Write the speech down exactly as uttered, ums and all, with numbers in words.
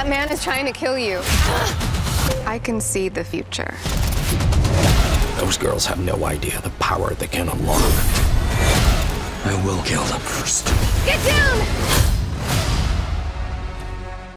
That man is trying to kill you. I can see the future. Those girls have no idea the power they can unlock. I will kill them first. Get down!